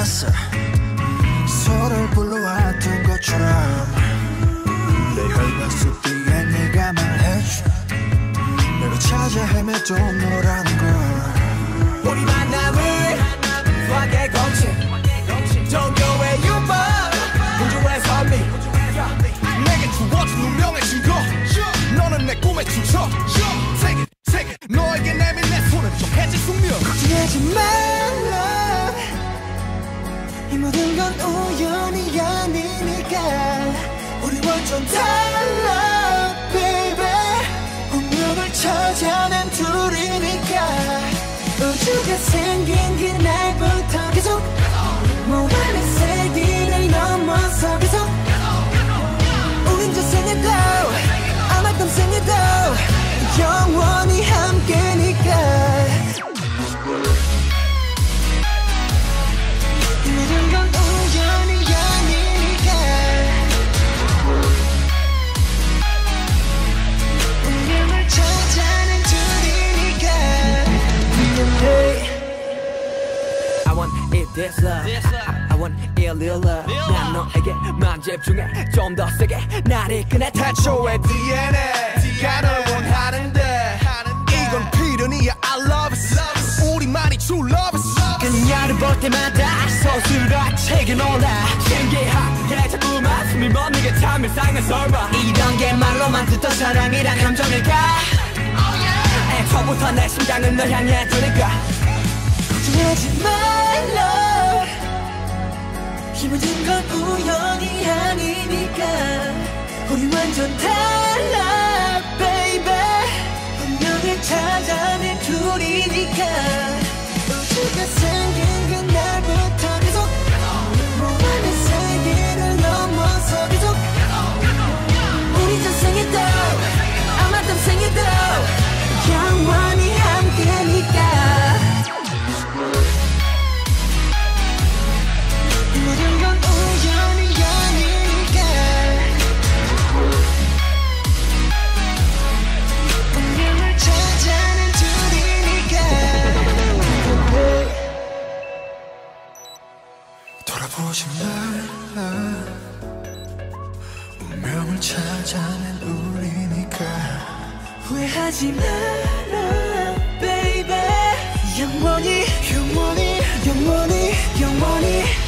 않았어. 서로를 불러왔던 것처럼 내 혈관 속 뒤에 네가 말해줘. 내가 찾아 헤매도 너라는 걸. 우리 만남을 수학의 공식 종교의 유머 우주의 선미 내게 주어진 운명의 증거. 너는 내 꿈의 주처. 세계 너에게 내민 내 손은 좀 해질 숙명. 걱정하지 말라. 이 모든 건 우연이 아니니까. 우리 완전 달라 baby. 운명을 찾아낸 둘이니까. 우주가 생긴 그날부터 계속 모험의 세계를 넘어서 계속 우린 저 생에도 아마 떤 생에도 영원히 함께니까. 이 모든 건 우연이 아니니까. 운명을 찾아낸 둘이니까. 미안해. I want it this love I want it real love 난 너에게만 집중해 좀 더 세게 날 이끄네 태초의 DNA 가 널 원하는데 이건 필연이야. I love it. 우리만이 true love it. 그녀를 볼 때마다 서술과 책에 놀라 신기하게 자꾸만 숨이 멎는 게 참 일상의 설마 이런 게 말로만 듣던 사랑이란 감정일까. 애초부터 내 심장은 널 향해 두니까 걱정하지 말라. 이 모든 건 우연이 아니니까. 우리 완전 달라 baby. 운명을 찾아낸 둘이니까. 우주가 생긴 그날부터 계속 모험의 세계를 넘어서 계속 우리 저 생에도 아마 딴 생에도 영원히 함께니까. 모든 건 우연이 아니니까. 운명을 찾아낸 둘이니까. 돌아보지 말라. 운명을 찾아낸 우리니까. 후회하지 마라 baby. 영원히 영원히 영원히 영원히